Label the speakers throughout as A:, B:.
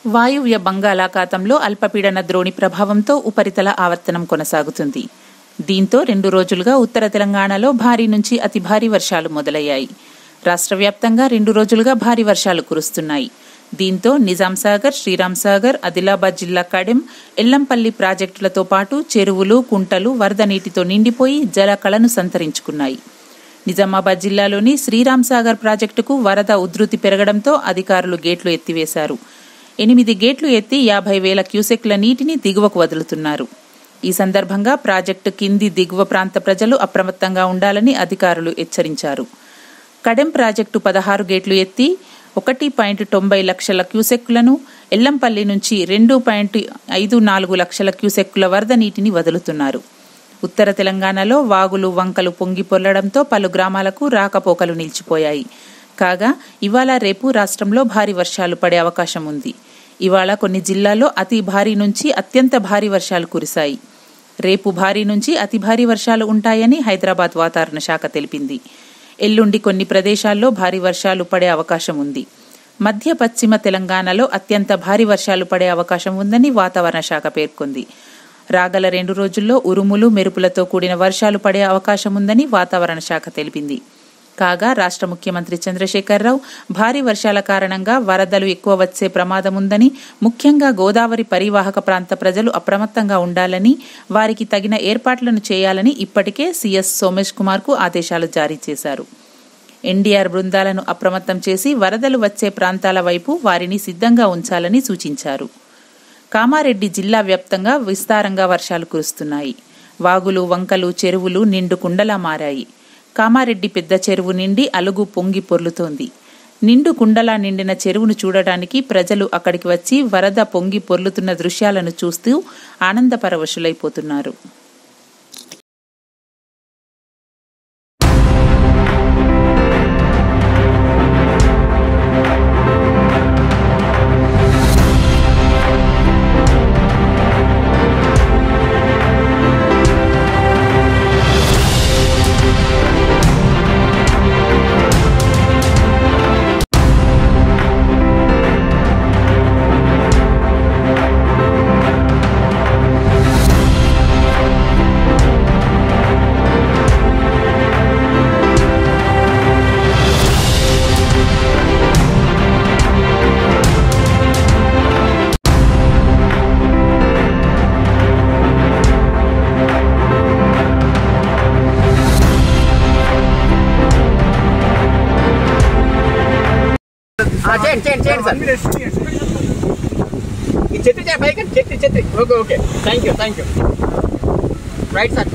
A: వాయువ్య బంగాళాఖాతంలో అల్పపీడన ద్రోణి ప్రభావంతో ఉపరితల ఆవర్తనం కొనసాగుతుంది. దీంతో 2 రోజులుగా ఉత్తర తెలంగాణలో భారీ నుంచి అతి భారీ వర్షాలు మొదలయ్యాయి. రాష్ట్ర వ్యాప్తంగా 2 రోజులుగా భారీ వర్షాలు కురుస్తున్నాయి. దీంతో నిజాంసాగర్, శ్రీరాంసాగర్, ఆదిలాబాద్ జిల్లా కడెం, ఎల్లంపల్లి ప్రాజెక్టులతో పాటు చెరువులు, కుంటలు వరద నీటితో నిండిపోయి జలకళను సంతరించుకున్నాయి. నిజామాబాద్ జిల్లాలోని శ్రీరాంసాగర్ ప్రాజెక్టుకు వరద ఉధృతి పెరగడంతో అధికారులు గేట్లు ఎత్తివేశారు. 8 గేట్లు ఎత్తి 50,000 క్యూసెక్ల నీటిని దిగువకు వదులుతున్నారు. ఈ సందర్భంగా ప్రాజెక్టు కింది దిగువ ప్రాంత ప్రజలు అప్రమత్తంగా ఉండాలని అధికారులు హెచ్చరించారు. కడెం ప్రాజెక్టు 16 గేట్లు ఎత్తి 1.90 లక్షల క్యూసెక్కులను, ఎల్లంపల్లి నుంచి 2.54 లక్షల క్యూసెక్కుల వరద నీటిని వదులుతున్నారు. ఉత్తర తెలంగాణలో వాగులు, వంకలు పొంగి పొర్లడంతో పలు గ్రామాలకు రాకపోకలు నిలిచిపోయాయి. కాగా ఇవాళ రేపు రాష్ట్రంలో భారీ వర్షాలు పడే అవకాశం ఉంది. ఇవాళ కొన్ని జిల్లాల్లో అతి భారీ నుంచి అత్యంత భారీ వర్షాలు కురిశాయి. రేపు భారీ నుంచి అతి భారీ వర్షాలు ఉంటాయని హైదరాబాద్ వాతావరణ శాఖ తెలిపింది. ఎల్లుండి కొన్ని ప్రదేశాల్లో భారీ వర్షాలు పడే అవకాశం ఉంది. మధ్య పశ్చిమ తెలంగాణలో అత్యంత భారీ వర్షాలు పడే అవకాశం ఉందని వాతావరణ శాఖ పేర్కొంది. రాగల 2 రోజుల్లో ఉరుములు, మెరుపులతో కూడిన వర్షాలు పడే అవకాశం ఉందని వాతావరణ శాఖ తెలిపింది. కాగా రాష్ట్ర ముఖ్యమంత్రి చంద్రశేఖరరావు భారీ వర్షాల కారణంగా వరదలు ఎక్కువ వచ్చే ప్రమాదం ఉందని, ముఖ్యంగా గోదావరి పరివాహక ప్రాంత ప్రజలు అప్రమత్తంగా ఉండాలని, వారికి తగిన ఏర్పాట్లను చేయాలని ఇప్పటికే సీఎస్ సోమేష్ కుమార్కు ఆదేశాలు జారీ చేశారు. ఎన్డీఆర్ బృందాలను అప్రమత్తం చేసి వరదలు వచ్చే ప్రాంతాల వైపు వారిని సిద్ధంగా ఉంచాలని సూచించారు. కామారెడ్డి జిల్లా వ్యాప్తంగా విస్తారంగా వర్షాలు కురుస్తున్నాయి. వాగులు, వంకలు, చెరువులు నిండు కుండలా మారాయి. కామారెడ్డి పెద్ద చెరువు నిండి అలుగు పొంగి పొర్లుతోంది. నిండు కుండలా నిండిన చెరువును చూడటానికి ప్రజలు అక్కడికి వచ్చి వరద పొంగి పొర్లుతున్న దృశ్యాలను చూస్తూ ఆనందపరవశులైపోతున్నారు.
B: Okay. Thank you. Right, sir.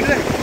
C: ఇటు